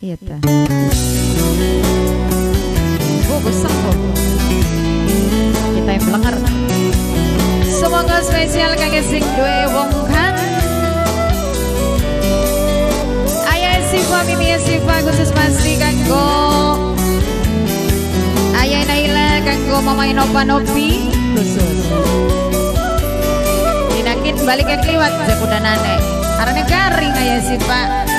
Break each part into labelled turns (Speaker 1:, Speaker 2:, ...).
Speaker 1: Iya ta. Oh besar kok. Kita yang melengar. Semoga spesial kangge sing duwe wong kan. Ayah Siva Mimi Siva khusus pasti kanggo Ayah Naila kanggo Mama Inopa Nopi khusus. Dinakin balik ke kliwat udah nane. Karena garing Ayah Siva.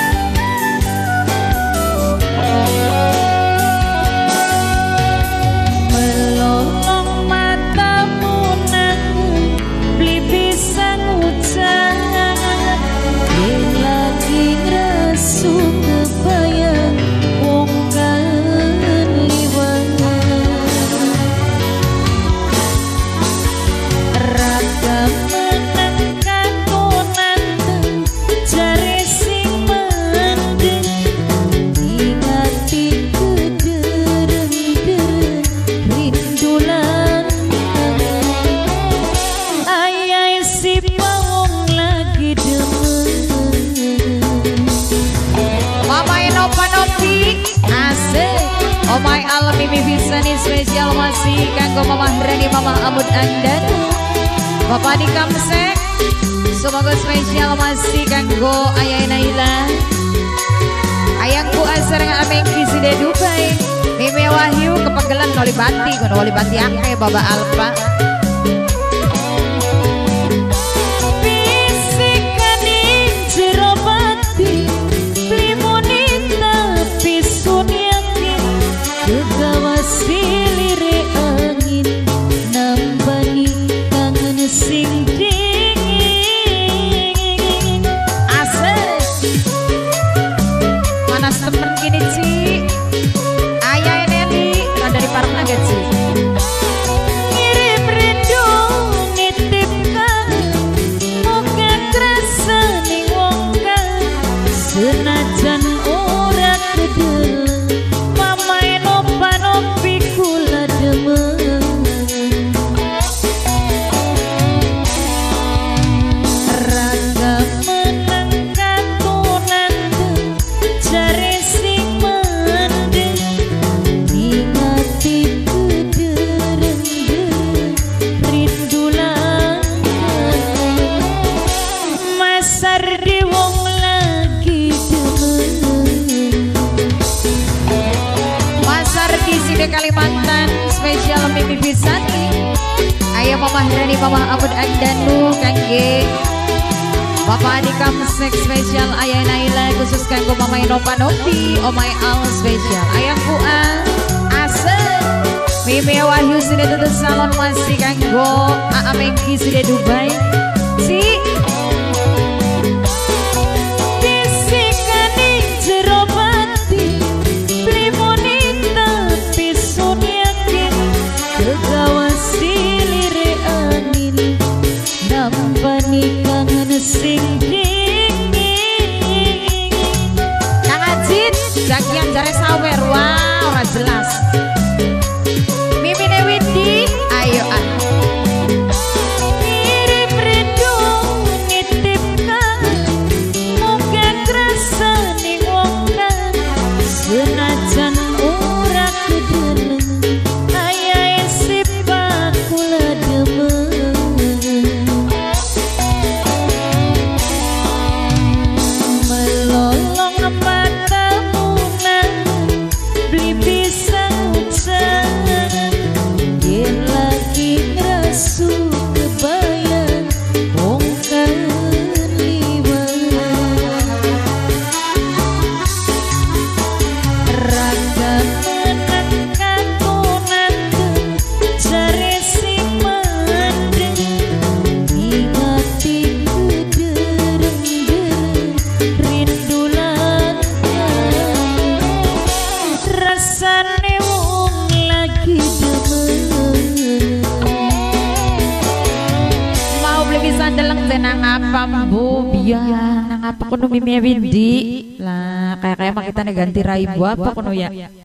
Speaker 1: Melolong matamu nang beli pisang ucap yang lagi ngeresu kebayang wong kan liwangan raga menangkan konanteng jari sing mendeng ingati kedereng-dereng rindulan ayah si pawong lagi demen Mama Inopa Nopi asik Omai Alam Mimi bisa nih spesial masih kanggo Mama Rani Mama Amud Andan Bapak di Kamsek semoga spesial masih kanggo Ayah Naila ayangku asar ngameng kisi de Dubai Mimi Wahyu kepegelan wali bati ake Baba Alfa silire angin nambani kangen sing dingin asik panas temen gini Ci ayah Nelly dari Parma gak Ci ngirim rindu nitipkan moga kerasa ning wong kan senajan ora kedel Kalimantan spesial Mimi Bisani ayah Mama Rani Mama Abud Andanu kangge Bapak Adi Kamsek spesial ayah Naila khusus kanggo Mama Inopa Nopi Omai Al spesial ayah Fua asik Mimi Wahyu sudah tutup salon masih kanggo Aa Mengki sudah Dubai si silire angin nampani kangen sing dingin Kang Ajit jagian jare sawer wah ora jelas Mimi Widi ayo ngirim rindu nitipkan moga kerasa ning wong kan senajan ora kedeleng nang apa Bu biar nang apa kuno Mimi Widi lah kayak mah kita ganti raibu apa kuno ya